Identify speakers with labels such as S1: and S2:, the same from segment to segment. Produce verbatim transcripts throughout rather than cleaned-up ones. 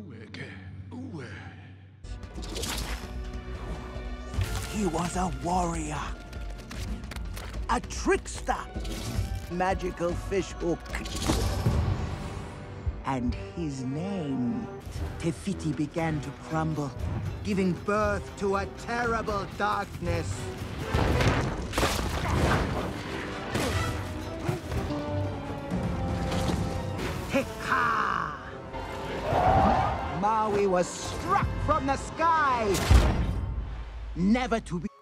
S1: He was a warrior, a trickster, magical fish hook. And his name, Tefiti, began to crumble, giving birth to a terrible darkness. Teka! Maui was struck from the sky, never to be...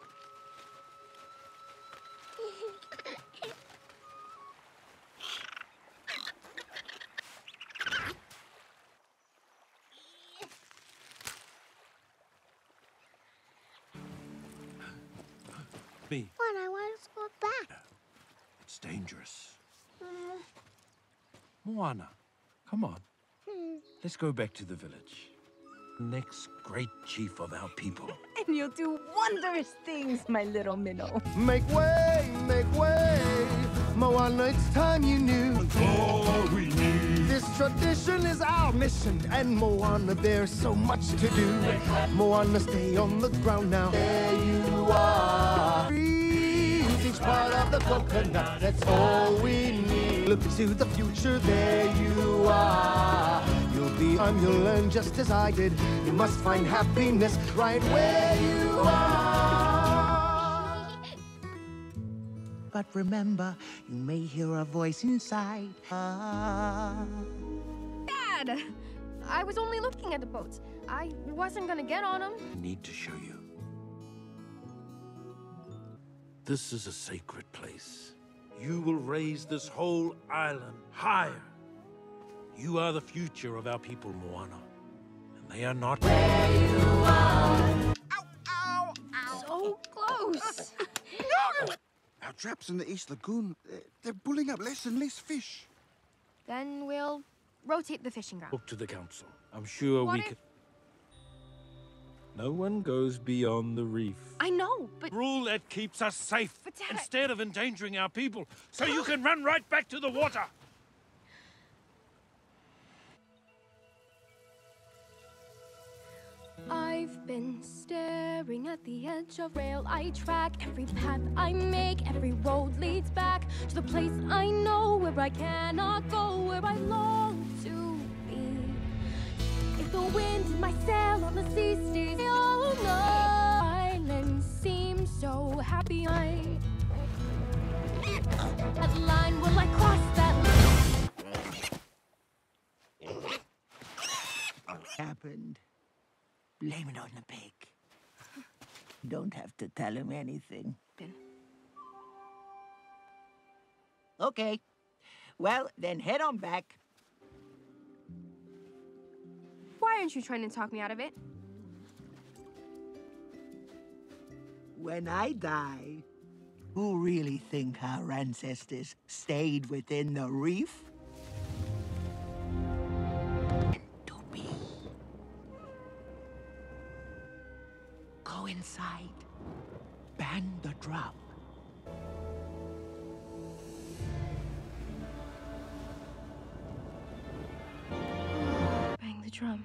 S2: Me.
S3: But I want to go back.
S2: It's dangerous. Mm. Moana, come on.
S3: Hmm.
S2: Let's go back to the village. Next great chief of our people.
S4: And you'll do wondrous things, my little minnow.
S5: Make way, make way. Moana, it's time you knew.
S6: All we need.
S5: This tradition is our mission, and Moana, there's so much to do. Moana, stay on the ground now. There you are. Freeze each part of the coconut, that's all we need. Look to the future, there you are. You'll be on, you'll learn just as I did. You must find happiness right where you are.
S1: But remember, you may hear a voice inside. Ah.
S7: Dad! I was only looking at the boats. I wasn't gonna get on them.
S2: I need to show you. This is a sacred place. You will raise this whole island higher. You are the future of our people, Moana. And they are not...
S3: Where you are.
S7: Ow, ow, ow. So close.
S6: No! Our traps in the East Lagoon, they're, they're pulling up less and less fish.
S7: Then we'll rotate the fishing ground.
S2: Talk to the council. I'm sure
S7: What
S2: we
S7: if-
S2: can... No one goes beyond the reef.
S7: I know, but...
S2: Rule that keeps us safe,
S7: But Dad, I-
S2: instead of endangering our people, so you can run right back to the water.
S7: I've been staring at the edge of rail I track. Every path I make, every road leads back to the place I know, where I cannot go, where I long to be. If the wind in my sail on the sea stays, oh no, island seems so happy. I that line, will I cross that line?
S1: What happened? Blame it on the pig. Don't have to tell him anything.
S7: Ben.
S1: Okay. Well, then head on back.
S7: Why aren't you trying to talk me out of it?
S1: When I die, who really think our ancestors stayed within the reef? Go inside. Bang the drum.
S7: Bang the drum.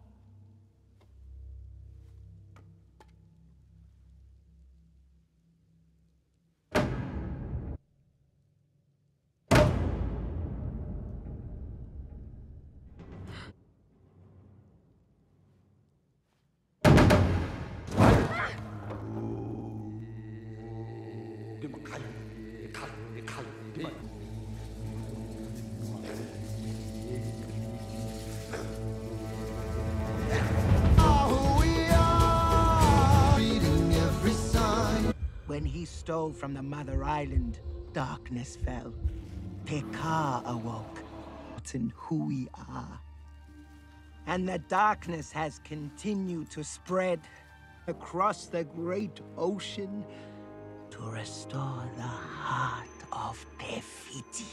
S1: When he stole from the Mother Island, darkness fell. Teka awoke. It's in who we are. And the darkness has continued to spread across the great ocean to restore the heart of Tefiti.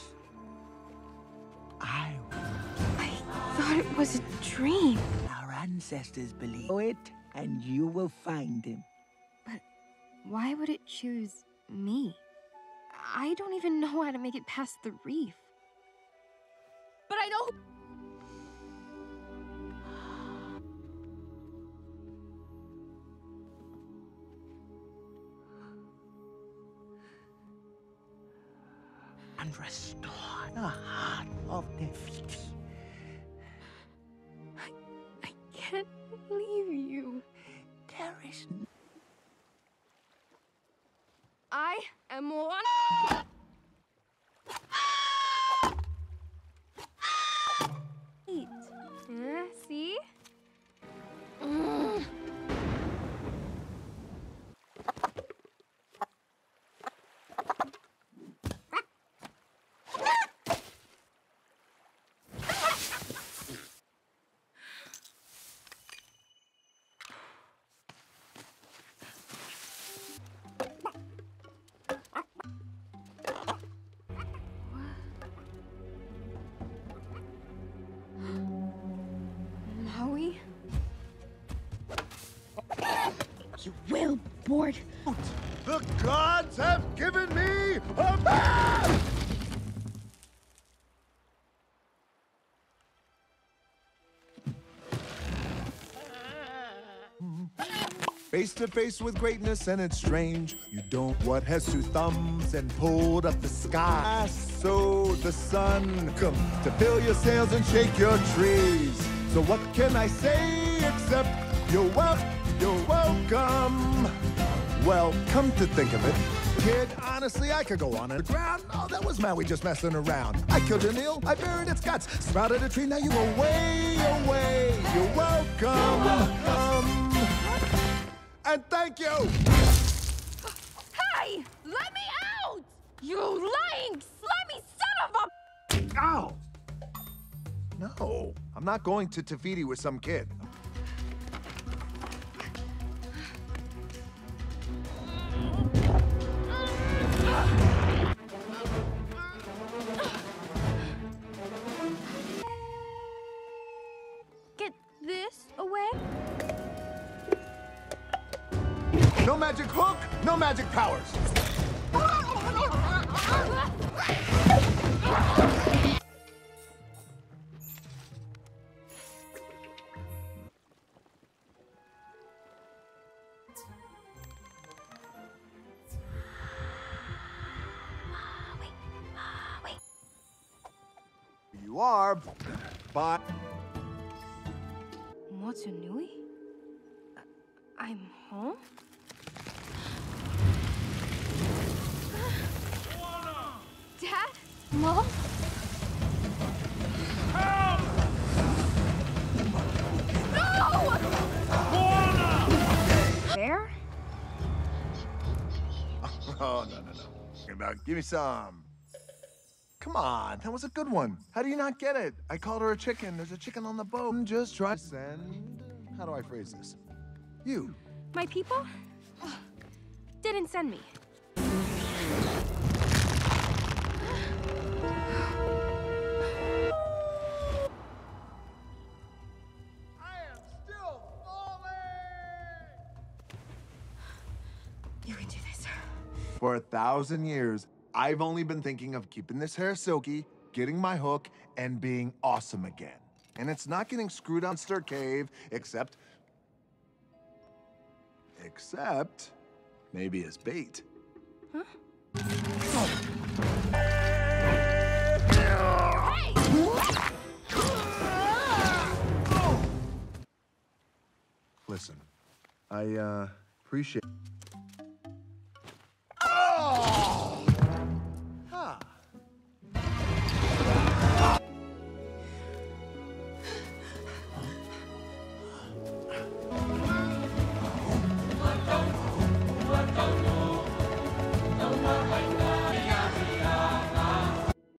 S1: I...
S7: I thought it was a dream.
S1: Our ancestors believe it, and you will find him.
S7: Why would it choose me? I don't even know how to make it past the reef. But I know...
S1: and restore the heart of Nefertiti.
S7: I, I can't leave you.
S1: There is no
S7: I am Moana. Eat. Uh, see? Mm. Maui? You will board.
S5: The gods have given me a man! Face to face with greatness and it's strange. You don't what has two thumbs and pulled up the sky. So the sun come to fill your sails and shake your trees. So what can I say except you're wel- you're welcome. Well, come to think of it, kid, honestly, I could go on and ground. Oh, that was Maui just messing around. I killed an eel, I buried its guts, sprouted a tree, now you go way away. You're welcome. welcome. And thank you!
S7: Hey! Let me out! You lying, slimy son of a...
S5: Ow! No, I'm not going to Tafiti with some kid.
S7: Get this away?
S5: No magic hook, no magic powers. You are, but...
S7: Motunui? I'm home? Dad? Mom?
S2: Help!
S7: No!
S2: Moana!
S7: There?
S5: Oh, no, no, no. About, give me some. Come on, that was a good one. How do you not get it? I called her a chicken. There's a chicken on the boat. I'm just trying to send... How do I phrase this? You.
S7: My people? Didn't send me. You can do this.
S5: For a thousand years, I've only been thinking of keeping this hair silky, getting my hook, and being awesome again. And it's not getting screwed on Stir Cave, except... Except... maybe as bait.
S7: Huh?
S5: Listen, I, uh, appreciate...